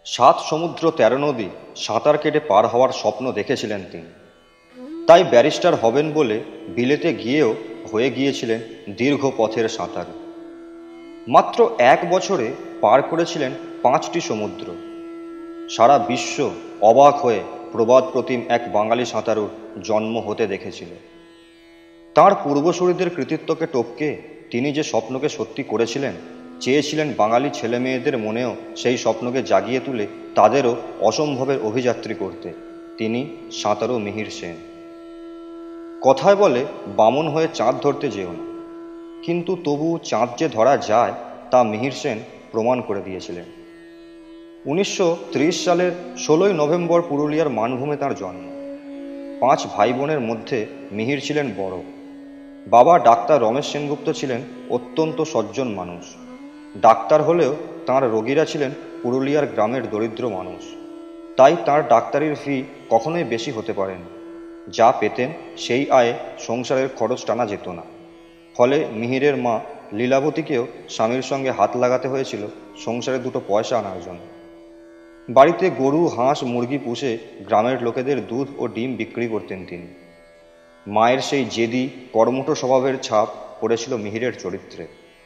সাত সমুদ্র ১৩ নদী সাঁতার কেটে পার হওয়ার স্বপ্ন দেখেছিলেন তিনি। তাই ব্যারিস্টার হবেন বলে বিলেতে গিয়েও হয়ে গিয়েছিলেন দীর্ঘ পথের সাঁতার। মাত্র ১ বছরে পার করেছিলেন ৫টি সমুদ্র। সারা বিশ্ব অবাক হয়ে প্রবাদ প্রতিম এক বাঙালি সাঁতারুর জন্ম হতে দেখেছিল। তাঁর পূর্বসূরিদের কৃতিত্বকে টপকে তিনি যে স্বপ্নকে সত্যি করেছিলেন, চেয়েছিলেন বাঙালি ছেলে মেয়েদের মনেও সেই স্বপ্নকে জাগিয়ে তুলে তাদেরও অসম্ভবের অভিযাত্রী করতে। তিনি সাঁতারু মিহির সেন। কথায় বলে বামন হয়ে চাঁদ ধরতে যেও না, কিন্তু তবু চাঁদ যে ধরা যায় তা মিহির সেন প্রমাণ করে দিয়েছিলেন। ১৯৩০ সালের ১৬ই নভেম্বর পুরুলিয়ার মানভূমে তাঁর জন্ম। ৫ ভাই বোনের মধ্যে মিহির ছিলেন বড়। বাবা ডাক্তার রমেশ সেনগুপ্ত ছিলেন অত্যন্ত সজ্জন মানুষ। ডাক্তার হলেও তাঁর রোগীরা ছিলেন পুরুলিয়ার গ্রামের দরিদ্র মানুষ। তাই তাঁর ডাক্তারির ফি কখনোই বেশি হতে পারেনি। যা পেতেন সেই আয়ে সংসারের খরচ টানা যেত না। ফলে মিহিরের মা লীলাবতীকেও স্বামীর সঙ্গে হাত লাগাতে হয়েছিল সংসারে দুটো পয়সা আনার জন্য। বাড়িতে গরু, হাঁস, মুরগি পুষে গ্রামের লোকেদের দুধ ও ডিম বিক্রি করতেন তিনি। মায়ের সেই জেদি কর্মঠ স্বভাবের ছাপ পড়েছিল মিহিরের চরিত্রে।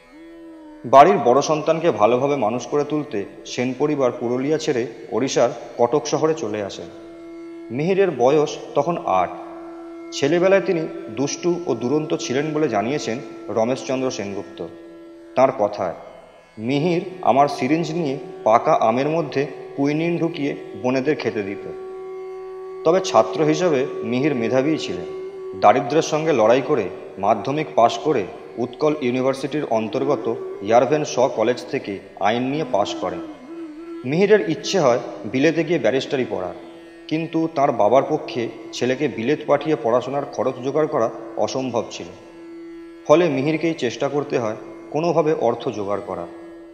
বাড়ির বড় সন্তানকে ভালোভাবে মানুষ করে তুলতে সেন পরিবার পুরুলিয়া ছেড়ে ওড়িশার কটক শহরে চলে আসেন। মিহিরের বয়স তখন ৮। ছেলেবেলায় তিনি দুষ্টু ও দুরন্ত ছিলেন বলে জানিয়েছেন রমেশচন্দ্র সেনগুপ্ত। তাঁর কথায়, মিহির আমার সিরিঞ্জ নিয়ে পাকা আমের মধ্যে কুইনিন ঢুকিয়ে বোনেদের খেতে দিত। তবে ছাত্র হিসাবে মিহির মেধাবী ছিলেন। দারিদ্র্যের সঙ্গে লড়াই করে মাধ্যমিক পাশ করে উৎকল ইউনিভার্সিটির অন্তর্গত ইয়ারভেন শ কলেজ থেকে আইন নিয়ে পাশ করেন। মিহিরের ইচ্ছে হয় বিলেতে গিয়ে ব্যারিস্টারি পড়ার, কিন্তু তার বাবার পক্ষে ছেলেকে বিলেত পাঠিয়ে পড়াশোনার খরচ জোগাড় করা অসম্ভব ছিল। ফলে মিহিরকেই চেষ্টা করতে হয় কোনোভাবে অর্থ জোগাড় করার।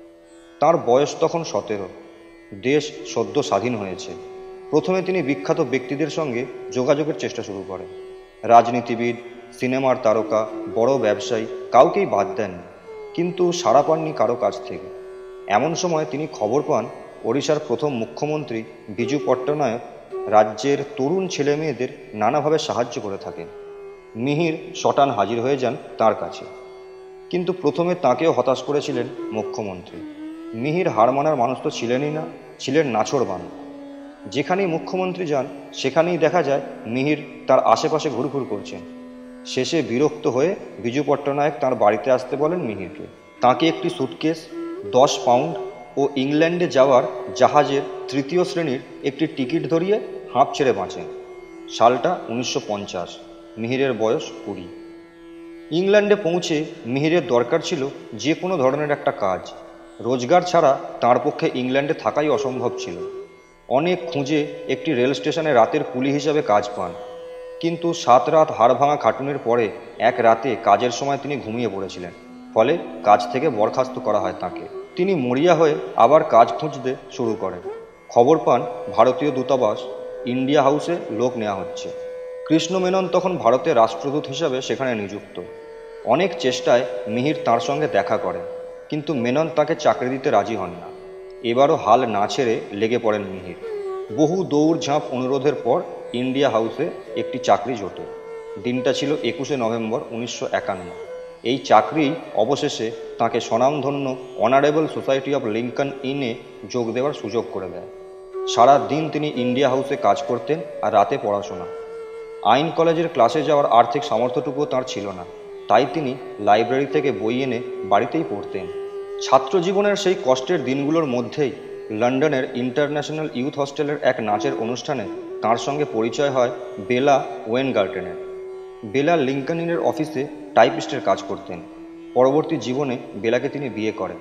তার বয়স তখন ১৭। দেশ সদ্য স্বাধীন হয়েছে। প্রথমে তিনি বিখ্যাত ব্যক্তিদের সঙ্গে যোগাযোগের চেষ্টা শুরু করেন। রাজনীতিবিদ, সিনেমার তারকা, বড় ব্যবসায়ী কাউকেই বাদ দেননি, কিন্তু সাড়া পাননি কারো কাছ থেকে। এমন সময় তিনি খবর পান ওড়িশার প্রথম মুখ্যমন্ত্রী বিজু পট্টনায়ক রাজ্যের তরুণ ছেলে মেয়েদের নানাভাবে সাহায্য করে থাকেন। মিহির শটান হাজির হয়ে যান তার কাছে, কিন্তু প্রথমে তাঁকেও হতাশ করেছিলেন মুখ্যমন্ত্রী। মিহির হার মানার মানুষ তো ছিলেনই না, ছিলেন নাছোড়বান। যেখানেই মুখ্যমন্ত্রী যান সেখানেই দেখা যায় মিহির তার আশেপাশে ঘুরঘুর করছেন। শেষে বিরক্ত হয়ে বিজু পট্টনায়ক তাঁর বাড়িতে আসতে বলেন মিহিরকে। তাঁকে একটি সুটকেস, ১০ পাউন্ড ও ইংল্যান্ডে যাওয়ার জাহাজের ৩য় শ্রেণীর একটি টিকিট ধরিয়ে হাঁপ ছেড়ে বাঁচেন। সালটা ১৯৫০। মিহিরের বয়স ২০। ইংল্যান্ডে পৌঁছে মিহিরের দরকার ছিল যে কোনো ধরনের একটা কাজ। রোজগার ছাড়া তাঁর পক্ষে ইংল্যান্ডে থাকাই অসম্ভব ছিল। অনেক খুঁজে একটি রেল স্টেশনে রাতের কুলি হিসাবে কাজ পান, কিন্তু ৭ রাত হাড় ভাঙা খাটুনির পরে এক রাতে কাজের সময় তিনি ঘুমিয়ে পড়েছিলেন। ফলে কাজ থেকে বরখাস্ত করা হয় তাঁকে। তিনি মরিয়া হয়ে আবার কাজ খুঁজতে শুরু করেন। খবর পান ভারতীয় দূতাবাস ইন্ডিয়া হাউসে লোক নেওয়া হচ্ছে। কৃষ্ণ মেনন তখন ভারতের রাষ্ট্রদূত হিসাবে সেখানে নিযুক্ত। অনেক চেষ্টায় মিহির তাঁর সঙ্গে দেখা করেন, কিন্তু মেনন তাকে চাকরি দিতে রাজি হন না। এবারও হাল না ছেড়ে লেগে পড়েন মিহির। বহু দৌড়ঝাঁপ অনুরোধের পর ইন্ডিয়া হাউসে একটি চাকরি জোটে। দিনটা ছিল ২১শে নভেম্বর ১৯৫১। এই চাকরি অবশেষে তাঁকে স্বনামধন্য অনারেবল সোসাইটি অফ লিঙ্কন ইনে যোগ দেওয়ার সুযোগ করে দেয়। সারা দিন তিনি ইন্ডিয়া হাউসে কাজ করতেন আর রাতে পড়াশোনা। আইন কলেজের ক্লাসে যাওয়ার আর্থিক সামর্থ্যটুকুও তাঁর ছিল না, তাই তিনি লাইব্রেরি থেকে বই এনে বাড়িতেই পড়তেন। ছাত্র জীবনের সেই কষ্টের দিনগুলোর মধ্যেই লন্ডনের ইন্টারন্যাশনাল ইউথ হস্টেলের এক নাচের অনুষ্ঠানে তাঁর সঙ্গে পরিচয় হয় বেলা ওয়েনগার্টেনের। বেলা লিঙ্কন ইনের অফিসে টাইপিস্টের কাজ করতেন। পরবর্তী জীবনে বেলাকে তিনি বিয়ে করেন।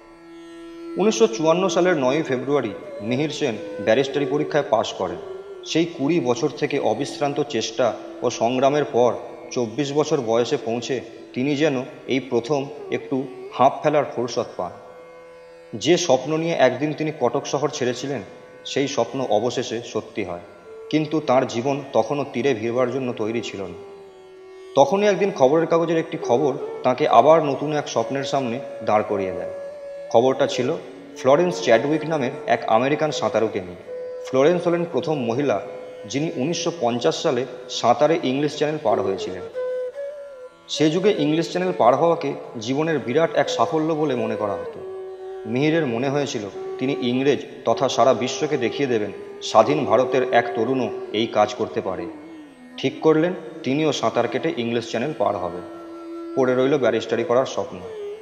১৯৫৪ সালের ৯ই ফেব্রুয়ারি মিহির সেন ব্যারিস্টারি পরীক্ষায় পাশ করেন। সেই ২০ বছর থেকে অবিশ্রান্ত চেষ্টা ও সংগ্রামের পর ২৪ বছর বয়সে পৌঁছে তিনি যেন এই প্রথম একটু হাঁপ ফেলার ফুরসত পান। যে স্বপ্ন নিয়ে একদিন তিনি কটক শহর ছেড়েছিলেন, সেই স্বপ্ন অবশেষে সত্যি হয়, কিন্তু তার জীবন তখনও তীরে ভিড়বার জন্য তৈরি ছিল না। তখনই একদিন খবরের কাগজের একটি খবর তাকে আবার নতুন এক স্বপ্নের সামনে দাঁড় করিয়ে দেয়। খবরটা ছিল ফ্লোরেন্স চ্যাডউইক নামের এক আমেরিকান সাঁতারুকে নিয়ে। ফ্লোরেন্স হলেন প্রথম মহিলা যিনি 1950 সালে সাঁতারে ইংলিশ চ্যানেল পার হয়েছিলেন। সে যুগে ইংলিশ চ্যানেল পার হওয়াকে জীবনের বিরাট এক সাফল্য বলে মনে করা হতো। মিহিরের মনে হয়েছিল তিনি ইংরেজ তথা সারা বিশ্বকে দেখিয়ে দেবেন স্বাধীন ভারতের এক তরুণও এই কাজ করতে পারে। ঠিক করলেন তিনিও সাঁতার কেটে ইংলিশ চ্যানেল পার হবে। পড়ে রইল ব্যারিস্টারি করার স্বপ্ন।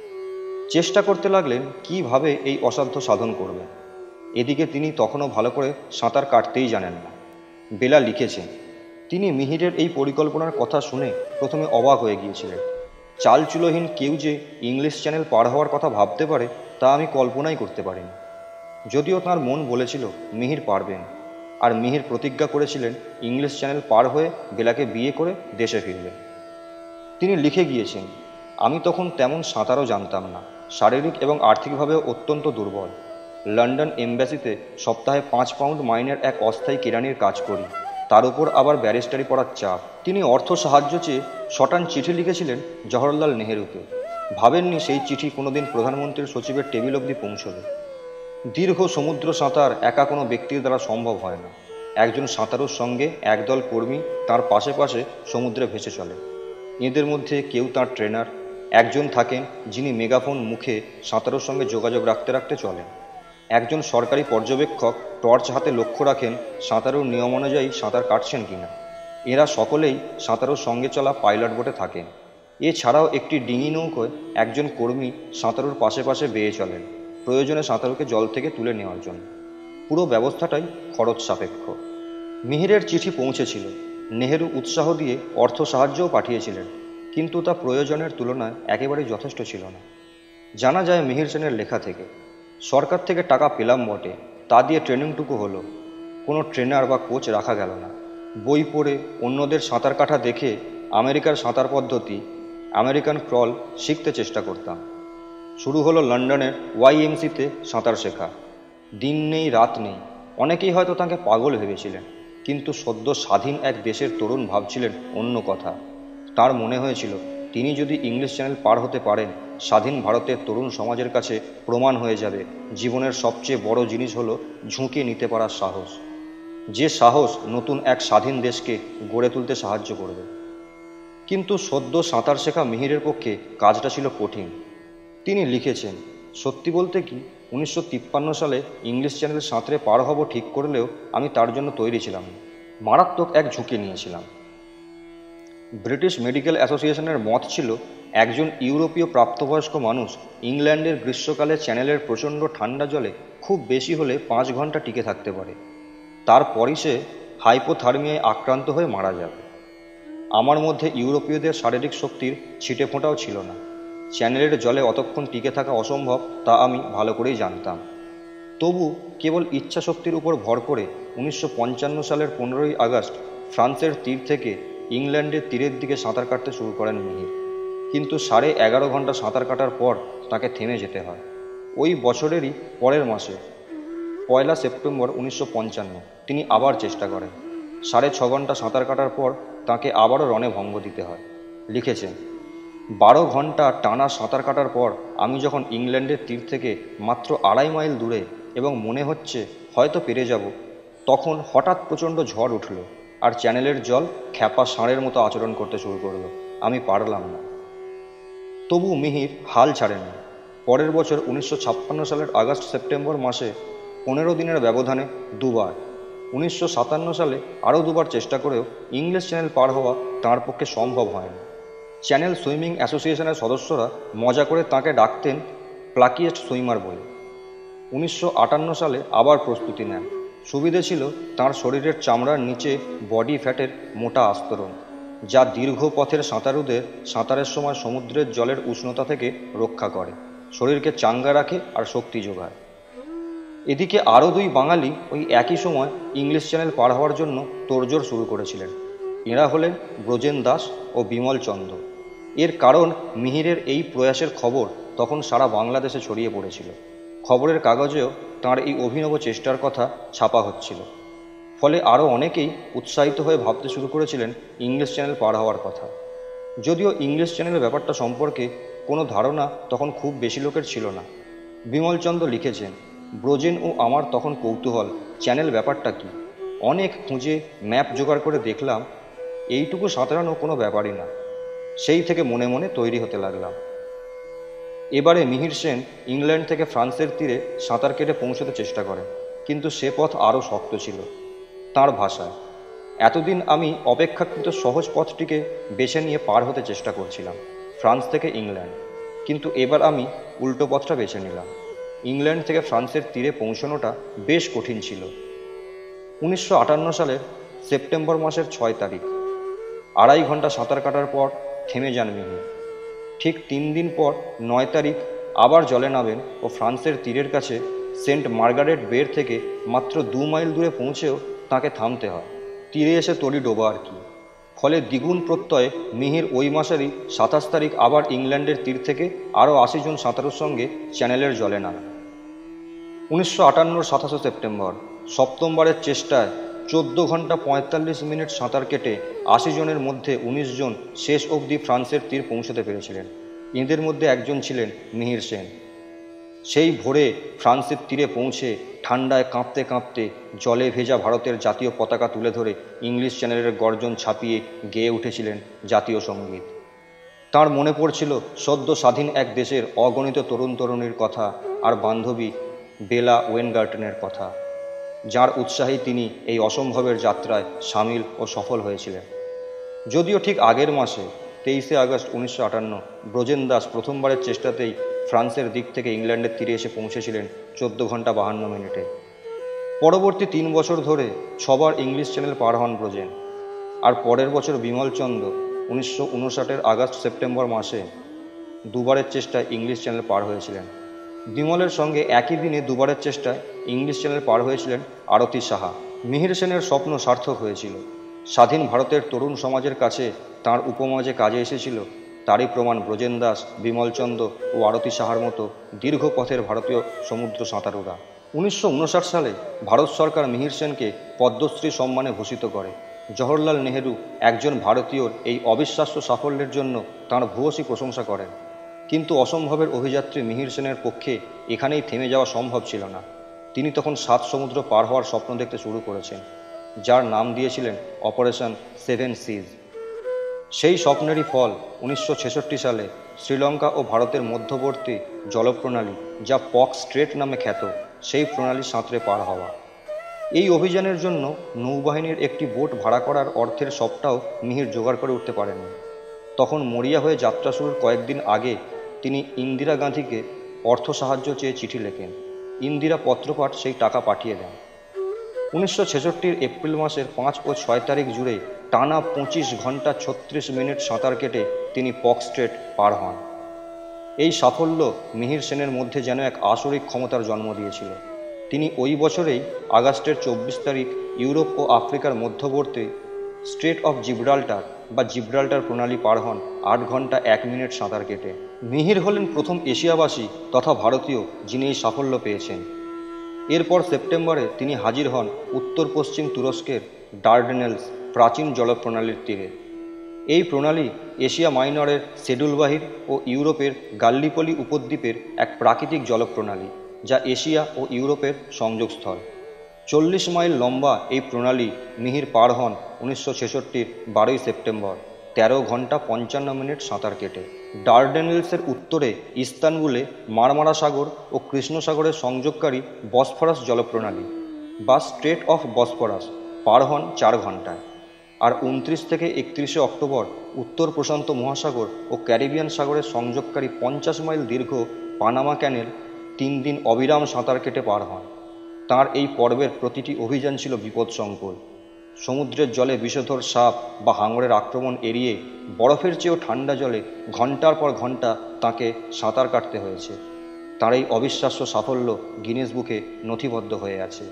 চেষ্টা করতে লাগলেন কিভাবে এই অসাধ্য সাধন করবেন। এদিকে তিনি তখনও ভালো করে সাঁতার কাটতেই জানেন না। বেলা লিখেছেন, তিনি মিহিরের এই পরিকল্পনার কথা শুনে প্রথমে অবাক হয়ে গিয়েছিলেন। চালচুলোহীন কেউ যে ইংলিশ চ্যানেল পার হওয়ার কথা ভাবতে পারে তা আমি কল্পনাই করতে পারিনি। যদিও তাঁর মন বলেছিল মিহির পারবেন, আর মিহির প্রতিজ্ঞা করেছিলেন ইংলিশ চ্যানেল পার হয়ে বেলাকে বিয়ে করে দেশে ফিরবেন। তিনি লিখে গিয়েছেন, আমি তখন তেমন সাঁতারও জানতাম না, শারীরিক এবং আর্থিকভাবেও অত্যন্ত দুর্বল। লন্ডন এম্বাসিতে সপ্তাহে 5 পাউন্ড মাইনের এক অস্থায়ী কেরানির কাজ করি, তার উপর আবার ব্যারিস্টারি পড়ার চাপ। তিনি অর্থ সাহায্য চেয়ে শটান চিঠি লিখেছিলেন জওহরলাল নেহেরুকে। ভাবেননি সেই চিঠি কোনোদিন প্রধানমন্ত্রীর সচিবের টেবিল অবধি পৌঁছবে। দীর্ঘ সমুদ্র সাঁতার একা কোনো ব্যক্তির দ্বারা সম্ভব হয় না। একজন সাঁতারুর সঙ্গে একদল কর্মী তার পাশে পাশে সমুদ্রে ভেসে চলে। এদের মধ্যে কেউ তার ট্রেনার, একজন থাকেন যিনি মেগাফোন মুখে সাঁতারুর সঙ্গে যোগাযোগ রাখতে রাখতে চলেন, একজন সরকারি পর্যবেক্ষক টর্চ হাতে লক্ষ্য রাখেন সাঁতারুর নিয়ম অনুযায়ী সাঁতার কাটছেন কিনা। এরা সকলেই সাঁতারুর সঙ্গে চলা পাইলট বোটে থাকেন। এছাড়াও একটি ডিঙি নৌকোয় একজন কর্মী সাঁতারুর পাশে পাশে বেয়ে চলেন, প্রয়োজনে সাঁতারুকে জল থেকে তুলে নেওয়ার জন্য। পুরো ব্যবস্থাটাই খরচ সাপেক্ষ। মিহিরের চিঠি পৌঁছেছিল। নেহেরু উৎসাহ দিয়ে অর্থ সাহায্যও পাঠিয়েছিলেন, কিন্তু তা প্রয়োজনের তুলনায় একেবারেই যথেষ্ট ছিল না। জানা যায় মিহির সেনের লেখা থেকে, সরকার থেকে টাকা পেলাম বটে, তা দিয়ে ট্রেনিংটুকু হলো। কোনো ট্রেনার বা কোচ রাখা গেল না। বই পড়ে অন্যদের সাঁতার কাটা দেখে আমেরিকার সাঁতার পদ্ধতি, আমেরিকান ক্রল শিখতে চেষ্টা করতাম। শুরু হলো লন্ডনের YMCতে সাঁতার শেখা। দিন নেই রাত নেই। অনেকেই হয়তো তাকে পাগল ভেবেছিলেন, কিন্তু সদ্য স্বাধীন এক দেশের তরুণ ভাবছিলেন অন্য কথা। তার মনে হয়েছিল তিনি যদি ইংলিশ চ্যানেল পার হতে পারেন, স্বাধীন ভারতের তরুণ সমাজের কাছে প্রমাণ হয়ে যাবে জীবনের সবচেয়ে বড় জিনিস হলো ঝুঁকে নিতে পারার সাহস। যে সাহস নতুন এক স্বাধীন দেশকে গড়ে তুলতে সাহায্য করবে। কিন্তু সদ্য সাঁতার শেখা মিহিরের পক্ষে কাজটা ছিল কঠিন। তিনি লিখেছেন, সত্যি বলতে কি 1953 সালে ইংলিশ চ্যানেল সাঁতরে পার হব ঠিক করলেও আমি তার জন্য তৈরি ছিলাম না। মারাত্মক এক ঝুঁকি নিয়েছিলাম। ব্রিটিশ মেডিকেল অ্যাসোসিয়েশনের মত ছিল একজন ইউরোপীয় প্রাপ্তবয়স্ক মানুষ ইংল্যান্ডের গ্রীষ্মকালে চ্যানেলের প্রচণ্ড ঠান্ডা জলে খুব বেশি হলে 5 ঘন্টা টিকে থাকতে পারে। তারপরই সে হাইপোথার্মিয়ায় আক্রান্ত হয়ে মারা যাবে। আমার মধ্যে ইউরোপীয়দের শারীরিক শক্তির ছিটে ফোঁটাও ছিল না। চ্যানেলের জলে অতক্ষণ টিকে থাকা অসম্ভব তা আমি ভালো করেই জানতাম। তবু কেবল ইচ্ছা শক্তির উপর ভর করে 1955 সালের 15ই আগস্ট ফ্রান্সের তীর থেকে ইংল্যান্ডের তীরের দিকে সাঁতার কাটতে শুরু করেন মিহির। কিন্তু 11.5 ঘন্টা সাঁতার কাটার পর তাকে থেমে যেতে হয়। ওই বছরেরই পরের মাসে 1 সেপ্টেম্বর 1955 তিনি আবার চেষ্টা করেন। 6.5 ঘন্টা সাঁতার কাটার পর তাকে আবারও রণে ভঙ্গ দিতে হয়। লিখেছেন, 12 ঘন্টা টানা সাঁতার কাটার পর আমি যখন ইংল্যান্ডের তীর থেকে মাত্র 2.5 মাইল দূরে এবং মনে হচ্ছে হয়তো পেরে যাব, তখন হঠাৎ প্রচণ্ড ঝড় উঠল আর চ্যানেলের জল খ্যাপা ষাঁড়ের মতো আচরণ করতে শুরু করলো। আমি পারলাম না। তবু মিহির হাল ছাড়েনি। পরের বছর 1956 সালের আগস্ট সেপ্টেম্বর মাসে 15 দিনের ব্যবধানে দুবার, 1957 সালে আরও দুবার চেষ্টা করেও ইংলিশ চ্যানেল পার হওয়া তাঁর পক্ষে সম্ভব হয়নি। চ্যানেল সুইমিং অ্যাসোসিয়েশনের সদস্যরা মজা করে তাঁকে ডাকতেন প্লাকিয়েস্ট সুইমার বলে। 1958 সালে আবার প্রস্তুতি নেন। সুবিধে ছিল তাঁর শরীরের চামড়ার নিচে বডি ফ্যাটের মোটা আস্তরণ, যা দীর্ঘ পথের সাঁতারুদের সাঁতারের সময় সমুদ্রের জলের উষ্ণতা থেকে রক্ষা করে, শরীরকে চাঙ্গা রাখে আর শক্তি যোগায়। এদিকে আরও 2 বাঙালি ওই একই সময় ইংলিশ চ্যানেল পার হওয়ার জন্য তোড়জোড় শুরু করেছিলেন। এরা হলেন ব্রজেন দাস ও বিমল চন্দ। এর কারণ মিহিরের এই প্রয়াসের খবর তখন সারা বাংলাদেশে ছড়িয়ে পড়েছিল। খবরের কাগজেও তাঁর এই অভিনব চেষ্টার কথা ছাপা হচ্ছিল। ফলে আরও অনেকেই উৎসাহিত হয়ে ভাবতে শুরু করেছিলেন ইংলিশ চ্যানেল পার হওয়ার কথা। যদিও ইংলিশ চ্যানেলের ব্যাপারটা সম্পর্কে কোনো ধারণা তখন খুব বেশি লোকের ছিল না। বিমলচন্দ্র লিখেছেন, ব্রোজেন ও আমার তখন কৌতূহল, চ্যানেল ব্যাপারটা কি। অনেক খুঁজে ম্যাপ জোগাড় করে দেখলাম এইটুকু সাঁতরানো কোনো ব্যাপারই না। সেই থেকে মনে মনে তৈরি হতে লাগলাম। এবারে মিহির সেন ইংল্যান্ড থেকে ফ্রান্সের তীরে সাঁতার কেটে পৌঁছতে চেষ্টা করেন, কিন্তু সে পথ আরও শক্ত ছিল। তার ভাষায়, এতদিন আমি অপেক্ষাকৃত সহজ পথটিকে বেছে নিয়ে পার হতে চেষ্টা করছিলাম, ফ্রান্স থেকে ইংল্যান্ড। কিন্তু এবার আমি উল্টো পথটা বেছে নিলাম। ইংল্যান্ড থেকে ফ্রান্সের তীরে পৌঁছানোটা বেশ কঠিন ছিল। 1958 সালের সেপ্টেম্বর মাসের 6 তারিখ, 2.5 ঘন্টা সাঁতার কাটার পর থেমে যান মিহির। ঠিক 3 দিন পর 9 তারিখ আবার জলে নামেন ও ফ্রান্সের তীরের কাছে সেন্ট মার্গারেট বের থেকে মাত্র 2 মাইল দূরে পৌঁছেও তাকে থামতে হয়। তীরে এসে তড়ি ডোবা আর কি। ফলে দ্বিগুণ প্রত্যয়ে মিহির ওই মাসেরই 27 তারিখ আবার ইংল্যান্ডের তীর থেকে আরও 80 জন সাঁতারুর সঙ্গে চ্যানেলের জলে নামেন। 1958 27 সেপ্টেম্বর সপ্তমবারের চেষ্টায় 14 ঘন্টা 45 মিনিট সাঁতার কেটে 80 জনের মধ্যে 19 জন শেষ অবধি ফ্রান্সের তীর পৌঁছতে পেরেছিলেন। এদের মধ্যে একজন ছিলেন মিহির সেন। সেই ভোরে ফ্রান্সের তীরে পৌঁছে ঠান্ডায় কাঁপতে কাঁপতে জলে ভেজা ভারতের জাতীয় পতাকা তুলে ধরে ইংলিশ চ্যানেলের গর্জন ছাপিয়ে গেয়ে উঠেছিলেন জাতীয় সঙ্গীত। তার মনে পড়ছিল সদ্য স্বাধীন এক দেশের অগণিত তরুণ তরুণীর কথা আর বান্ধবী বেলা ওয়েনগার্টনের কথা, যার উৎসাহেই তিনি এই অসম্ভবের যাত্রায় সামিল ও সফল হয়েছিলেন। যদিও ঠিক আগের মাসে 23 আগস্ট 1958 ব্রোজেন দাস প্রথমবারের চেষ্টাতেই ফ্রান্সের দিক থেকে ইংল্যান্ডের তীরে এসে পৌঁছেছিলেন 14 ঘন্টা 52 মিনিটে। পরবর্তী 3 বছর ধরে 6 বার ইংলিশ চ্যানেল পার হন ব্রোজেন। আর পরের বছর বিমল চন্দ্র 1959 আগস্ট সেপ্টেম্বর মাসে 2 বারের চেষ্টায় ইংলিশ চ্যানেল পার হয়েছিলেন। বিমলের সঙ্গে একই দিনে 2 বারের চেষ্টায় ইংলিশ চ্যানেল পার হয়েছিলেন আরতি সাহা। মিহির সেনের স্বপ্ন সার্থক হয়েছিল। স্বাধীন ভারতের তরুণ সমাজের কাছে তাঁর উপমা যে কাজে এসেছিল তারই প্রমাণ ব্রোজেন দাস, বিমল চন্দ্র ও আরতি সাহার মতো দীর্ঘ পথের ভারতীয় সমুদ্র সাঁতারুরা। 1959 সালে ভারত সরকার মিহির সেনকে পদ্মশ্রী সম্মানে ভূষিত করে। জওহরলাল নেহেরু একজন ভারতীয়র এই অবিশ্বাস্য সাফল্যের জন্য তাঁর ভূয়সী প্রশংসা করেন। কিন্তু অসম্ভবের অভিযাত্রী মিহির সেনের পক্ষে এখানেই থেমে যাওয়া সম্ভব ছিল না। তিনি তখন 7 সমুদ্র পার হওয়ার স্বপ্ন দেখতে শুরু করেছেন, যার নাম দিয়েছিলেন অপারেশন 7 সিজ। সেই স্বপ্নেরই ফল 1966 সালে শ্রীলঙ্কা ও ভারতের মধ্যবর্তী জলপ্রণালী, যা পক স্ট্রেট নামে খ্যাত, সেই প্রণালী সাঁতরে পার হওয়া। এই অভিযানের জন্য নৌবাহিনীর একটি বোট ভাড়া করার অর্থের সবটাও মিহির জোগাড় করে উঠতে পারেননি। তখন মরিয়া হয়ে যাত্রা শুরুর কয়েকদিন আগে তিনি ইন্দিরা গান্ধীকে অর্থ সাহায্য চেয়ে চিঠি লেখেন। ইন্দিরা পত্রপাঠ সেই টাকা পাঠিয়ে দেন। 1966 এপ্রিল মাসের 5 ও 6 তারিখ জুড়ে টানা 25 ঘন্টা 36 মিনিট সাঁতার কেটে তিনি পক স্ট্রেট পার হন। এই সাফল্য মিহির সেনের মধ্যে যেন এক আসরিক ক্ষমতার জন্ম দিয়েছিল। তিনি ওই বছরেই আগস্টের 24 তারিখ ইউরোপ ও আফ্রিকার মধ্যবর্তী স্ট্রেট অফ জিব্রাল্টার বা জিব্রাল্টার প্রণালী পার হন 8 ঘন্টা 1 মিনিট সাঁতার কেটে। মিহির হলেন প্রথম এশিয়াবাসী তথা ভারতীয় যিনি এই সাফল্য পেয়েছেন। এরপর সেপ্টেম্বরে তিনি হাজির হন উত্তর পশ্চিম তুরস্কের ডার্ডেনেলস প্রাচীন জলপ্রণালীর তীরে। এই প্রণালী এশিয়া মাইনরের সেডুলবাহির ও ইউরোপের গাল্লিপলি উপদ্বীপের এক প্রাকৃতিক জলপ্রণালী, যা এশিয়া ও ইউরোপের সংযোগস্থল। 40 মাইল লম্বা এই প্রণালী মিহির পার হন 1966 12 সেপ্টেম্বর 13 ঘন্টা 55 মিনিট সাঁতার কেটে। ডার্ডেনেলসের উত্তরে ইস্তানবুলে মারমারা সাগর ও কৃষ্ণ সাগরের সংযোগকারী বসফরাস জলপ্রণালী বা স্ট্রেট অফ বসফরাস পার হন 4 ঘন্টায়। আর 29 থেকে 31 অক্টোবর উত্তর প্রশান্ত মহাসাগর ও ক্যারিবিয়ান সাগরের সংযোগকারী 50 মাইল দীর্ঘ পানামা ক্যানেল 3 দিন অবিরাম সাঁতার কেটে পার হন। তাঁর এই পর্বের প্রতিটি অভিযান ছিল বিপদসংকুল। সমুদ্রের জলে বিষধর সাপ বা হাঙরের আক্রমণ এড়িয়ে বরফের চেয়েও ঠান্ডা জলে ঘন্টার পর ঘন্টা তাঁকে সাঁতার কাটতে হয়েছে। তাঁর এই অবিশ্বাস্য সাফল্য গিনেস বুকে নথিবদ্ধ হয়ে আছে।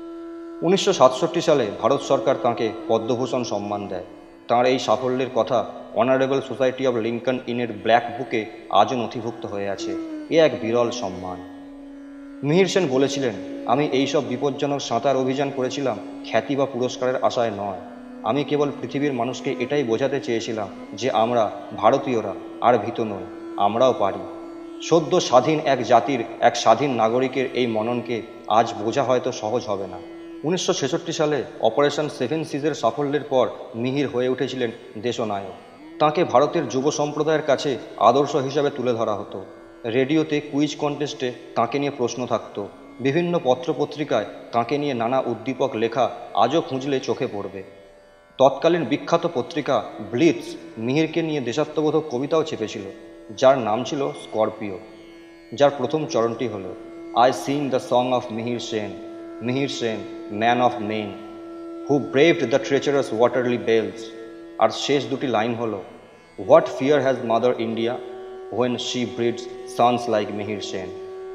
1967 সালে ভারত সরকার তাঁকে পদ্মভূষণ সম্মান দেয়। তাঁর এই সাফল্যের কথা অনারেবল সোসাইটি অব লিঙ্কন ইনের ব্ল্যাক বুকে আজও নথিভুক্ত হয়ে আছে। এ এক বিরল সম্মান। মিহির সেন বলেছিলেন, আমি এইসব বিপজ্জনক সাঁতার অভিযান করেছিলাম খ্যাতি বা পুরস্কারের আশায় নয়। আমি কেবল পৃথিবীর মানুষকে এটাই বোঝাতে চেয়েছিলাম যে আমরা ভারতীয়রা আর ভীত নই, আমরাও পারি। সদ্য স্বাধীন এক জাতির এক স্বাধীন নাগরিকের এই মননকে আজ বোঝা হয়তো সহজ হবে না। 1966 সালে অপারেশন সেভেন সিজের সাফল্যের পর মিহির হয়ে উঠেছিলেন দেশনায়ক। তাঁকে ভারতের যুব সম্প্রদায়ের কাছে আদর্শ হিসাবে তুলে ধরা হতো। রেডিওতে কুইজ কন্টেস্টে তাঁকে নিয়ে প্রশ্ন থাকত। বিভিন্ন পত্রপত্রিকায় তাঁকে নিয়ে নানা উদ্দীপক লেখা আজও খুঁজলে চোখে পড়বে। তৎকালীন বিখ্যাত পত্রিকা ব্লিটস মিহিরকে নিয়ে দেশাত্মবোধক কবিতাও ছেপেছিল, যার নাম ছিল স্করপিও, যার প্রথম চরণটি হল I sing the song of Mihir Sen man of men who braved the treacherous watery bells. আর শেষ দুটি লাইন হল what fear has mother India when she breeds sons like Mihir Sen.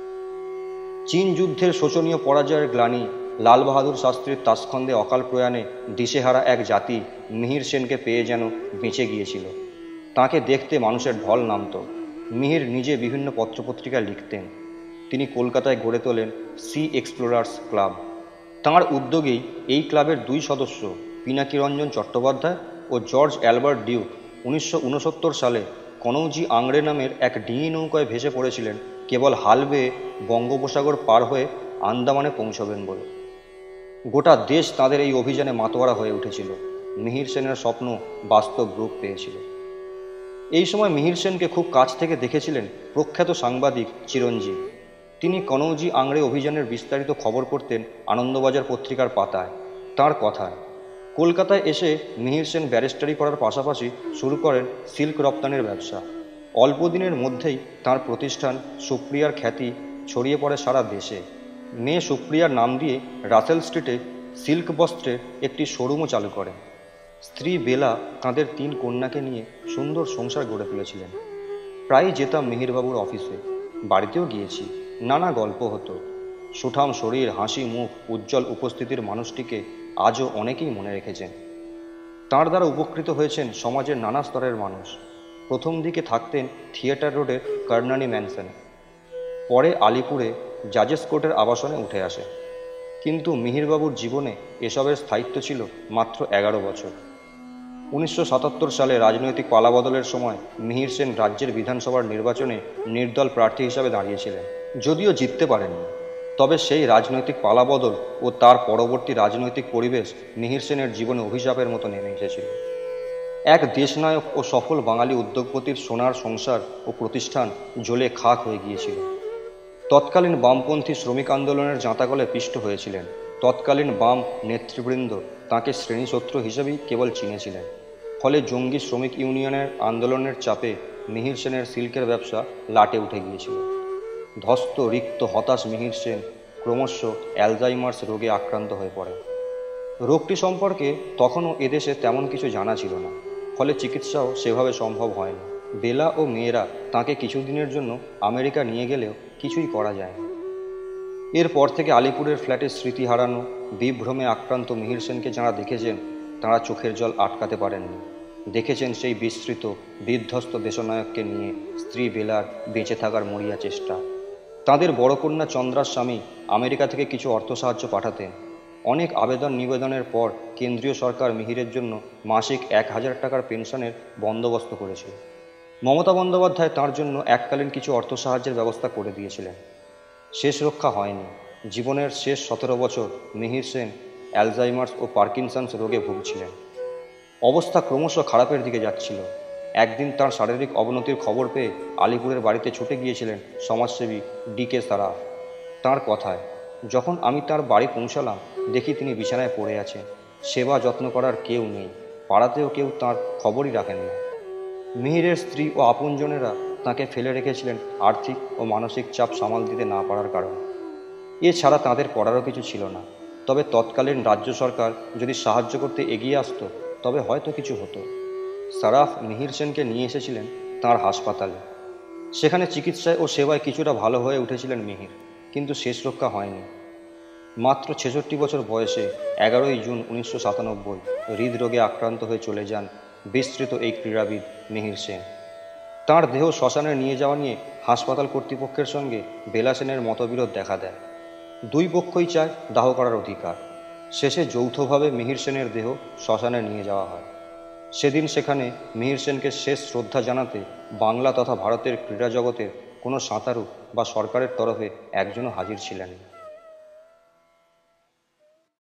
চীন যুদ্ধের শোচনীয় পরাজয়ের গ্লানি, লাল বাহাদুর শাস্ত্রীর তাসখন্দে অকাল প্রয়াণে দিশেহারা এক জাতি মিহির সেনকে পেয়ে যেন বেঁচে গিয়েছিল। তাকে দেখতে মানুষের ঢল নামত। মিহির নিজে বিভিন্ন পত্রপত্রিকায় লিখতেন। তিনি কলকাতায় গড়ে তোলেন সি এক্সপ্লোরার্স ক্লাব। তাঁর উদ্যোগেই এই ক্লাবের দুই সদস্য পিনাকিরঞ্জন চট্টোপাধ্যায় ও জর্জ অ্যালবার্ট ডিউক 1969 সালে কনৌজি আংড়ে নামের এক ডিঙি নৌকায় ভেসে পড়েছিলেন কেবল হাল বেয়ে বঙ্গোপসাগর পার হয়ে আন্দামানে পৌঁছবেন বলে। গোটা দেশ তাদের এই অভিযানে মাতোয়ারা হয়ে উঠেছিল। মিহির সেনের স্বপ্ন বাস্তব রূপ পেয়েছিল। এই সময় মিহির সেনকে খুব কাছ থেকে দেখেছিলেন প্রখ্যাত সাংবাদিক চিরঞ্জীব। তিনি কনৌজি আংড়ে অভিযানের বিস্তারিত খবর করতেন আনন্দবাজার পত্রিকার পাতায়। তাঁর কথায় কলকাতায় এসে মিহির সেন ব্যারিস্টারি করার পাশাপাশি শুরু করেন সিল্ক রপ্তানির ব্যবসা। অল্প দিনের মধ্যেই তাঁর প্রতিষ্ঠান সুপ্রিয়ার খ্যাতি ছড়িয়ে পড়ে সারা দেশে। মেয়ে সুপ্রিয়ার নাম দিয়ে রাসেল স্ট্রিটে সিল্ক বস্ত্রের একটি শোরুমও চালু করেন। স্ত্রী বেলা তাঁদের 3 কন্যাকে নিয়ে সুন্দর সংসার গড়ে তুলেছিলেন। প্রায়ই যেতাম মিহিরবাবুর অফিসে, বাড়িতেও গিয়েছি। নানা গল্প হতো। সুঠাম শরীর, হাসি মুখ, উজ্জ্বল উপস্থিতির মানুষটিকে আজও অনেকেই মনে রেখেছেন। তাঁর দ্বারা উপকৃত হয়েছেন সমাজের নানা স্তরের মানুষ। প্রথম দিকে থাকতেন থিয়েটার রোডের কর্নানি ম্যানসনে, পরে আলিপুরে জাজেস কোর্টের আবাসনে উঠে আসে। কিন্তু মিহিরবাবুর জীবনে এসবের স্থায়িত্ব ছিল মাত্র 11 বছর। 1977 সালে রাজনৈতিক পালাবদলের সময় মিহির সেন রাজ্যের বিধানসভার নির্বাচনে নির্দল প্রার্থী হিসাবে দাঁড়িয়েছিলেন। যদিও জিততে পারেননি, তবে সেই রাজনৈতিক পালাবদল ও তার পরবর্তী রাজনৈতিক পরিবেশ মিহির সেনের জীবনে অভিশাপের মতো নেমে এসেছিল। এক দেশনায়ক ও সফল বাঙালি উদ্যোগপতির সোনার সংসার ও প্রতিষ্ঠান জ্বলে খাক হয়ে গিয়েছিল। তৎকালীন বামপন্থী শ্রমিক আন্দোলনের জাঁতাকলে পিষ্ট হয়েছিলেন। তৎকালীন বাম নেতৃবৃন্দ তাঁকে শ্রেণীশত্রু হিসেবেই কেবল চিনেছিলেন। ফলে জঙ্গি শ্রমিক ইউনিয়নের আন্দোলনের চাপে মিহির সেনের সিল্কের ব্যবসা লাটে উঠে গিয়েছিল। ধ্বস্ত, রিক্ত, হতাশ মিহির সেন ক্রমশ অ্যালজাইমার্স রোগে আক্রান্ত হয়ে পড়ে। রোগটি সম্পর্কে তখনও এদেশে তেমন কিছু জানা ছিল না, ফলে চিকিৎসাও সেভাবে সম্ভব হয়নি। বেলা ও মেয়েরা তাঁকে কিছুদিনের জন্য আমেরিকা নিয়ে গেলেও কিছুই করা যায়নি। এরপর থেকে আলিপুরের ফ্ল্যাটে স্মৃতি হারানো, বিভ্রমে আক্রান্ত মিহির সেনকে যাঁরা দেখেছেন তাঁরা চোখের জল আটকাতে পারেননি। দেখেছেন সেই বিস্মৃত, বিধ্বস্ত দেশনায়ককে নিয়ে স্ত্রী বেলার বেঁচে থাকার মরিয়া চেষ্টা। তাঁদের বড় কন্যা চন্দ্রার স্বামী আমেরিকা থেকে কিছু অর্থ সাহায্য পাঠাতেন। অনেক আবেদন নিবেদনের পর কেন্দ্রীয় সরকার মিহিরের জন্য মাসিক 1000 টাকার পেনশনের বন্দোবস্ত করেছিল। মমতা বন্দ্যোপাধ্যায় তাঁর জন্য এককালীন কিছু অর্থ সাহায্যের ব্যবস্থা করে দিয়েছিলেন। শেষ রক্ষা হয়নি। জীবনের শেষ 17 বছর মিহির সেন অ্যালজাইমার্স ও পার্কিনসন্স রোগে ভুগছিলেন। অবস্থা ক্রমশ খারাপের দিকে যাচ্ছিল। একদিন তাঁর শারীরিক অবনতির খবর পেয়ে আলিপুরের বাড়িতে ছুটে গিয়েছিলেন সমাজসেবী ডি.কে. সারাফ। তাঁর কথায়, যখন আমি তার বাড়ি পৌঁছালাম দেখি তিনি বিছানায় পড়ে আছেন। সেবা যত্ন করার কেউ নেই, পাড়াতেও কেউ তাঁর খবরই রাখেন না। মিহিরের স্ত্রী ও আপনজনেরা তাঁকে ফেলে রেখেছিলেন আর্থিক ও মানসিক চাপ সামাল দিতে না পারার কারণে। এছাড়া তাঁদের করারও কিছু ছিল না। তবে তৎকালীন রাজ্য সরকার যদি সাহায্য করতে এগিয়ে আসতো তবে হয়তো কিছু হতো। সারাফ মিহির সেনকে নিয়ে এসেছিলেন তাঁর হাসপাতালে। সেখানে চিকিৎসায় ও সেবায় কিছুটা ভালো হয়ে উঠেছিলেন মিহির, কিন্তু শেষ রক্ষা হয়নি। মাত্র 66 বছর বয়সে 11ই জুন 1997 হৃদরোগে আক্রান্ত হয়ে চলে যান বিস্তৃত এই ক্রীড়াবিদ মিহির সেন। তাঁর দেহ শ্মশানে নিয়ে যাওয়া নিয়ে হাসপাতাল কর্তৃপক্ষের সঙ্গে বেলা সেনের মতবিরোধ দেখা দেয়। দুই পক্ষই চায় দাহ করার অধিকার। শেষে যৌথভাবে মিহির সেনের দেহ শ্মশানে নিয়ে যাওয়া হয়। সেদিন সেখানে মিহির সেনকে শেষ শ্রদ্ধা জানাতে বাংলা তথা ভারতের ক্রীড়া জগতের কোনো সাঁতারু বা সরকারের তরফে একজনও হাজির ছিলেন না।